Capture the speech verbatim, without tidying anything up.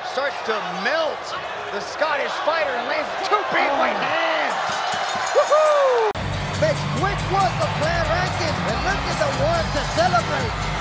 starts to melt the Scottish fighter and lands two big right hands. Woohoo! Makes quick work of Claire Rankine, and look at the work to celebrate.